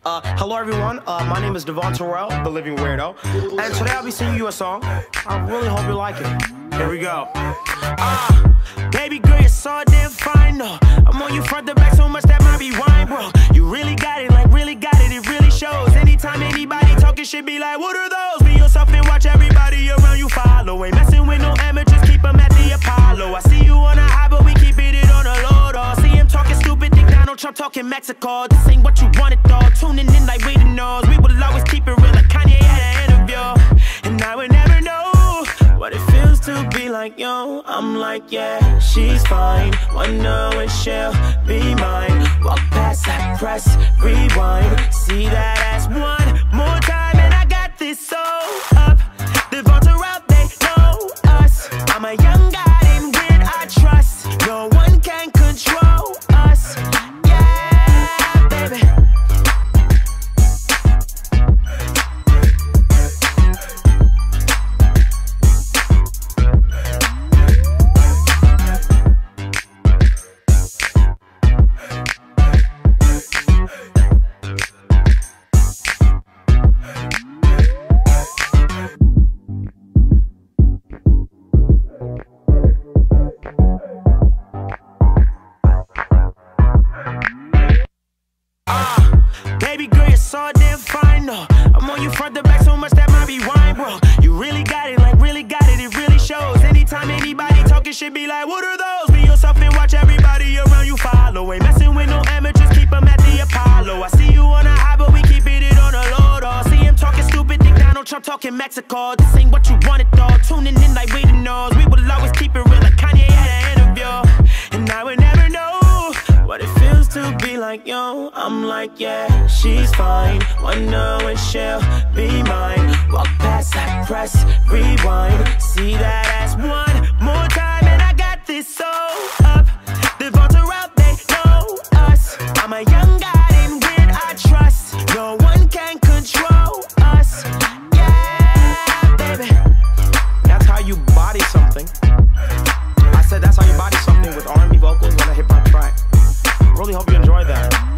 Hello everyone, my name is Devon Terrell, the Living Weirdo, and today I'll be singing you a song. I really hope you like it. Here we go. Baby girl, you're so damn fine, no. I'm on you front to back so much that might be wine, bro. You really got it, like really got it, it really shows. Anytime anybody talking shit, be like, what are those? Be yourself and watch everybody around you follow. Ain't messing with no amateurs, keep them at the Apollo. I see you on a high, but we keeping it on a low, though. See him talking stupid, think Donald Trump talking Mexico. This ain't what you wanted, though. Tuning in like waiting knows. We will always keep it real like Kanye had an interview. And I would never know what it feels to be like, yo. I'm like, yeah, she's fine. Wonder when she'll be mine. Walk past that, press rewind. See that ass one more time, and I got this so up. The vaults are out, they know us. I'm a young guy in weird, I trust. No one can control us. Yeah, baby. Baby girl, you're so damn fine, no. I'm on you front to back so much that might be wine, bro. You really got it, like really got it, it really shows. Anytime anybody talking shit, be like, what are those? Be yourself and watch everybody around you follow. Ain't messing with no amateurs, keep them at the Apollo. I see you on a high, but we keeping it on a low, though. See him talking stupid, think Donald Trump talking Mexico. This ain't what you wanted, though. Tuning in like waiting knows. We will always keep it real like Kanye had an interview. And I would never know what it feels to be like, yo. I'm like, yeah, she's fine. Wonder when she'll be mine. Walk past that, press rewind. See that ass one more time, and I got this so up. The vaults are out, they know us. I'm a young guy in weird, I trust. No one can control us. Yeah, baby. That's how you body something. I said that's how you body something with R&B vocals on a hip-hop track. Really hope you enjoyed that.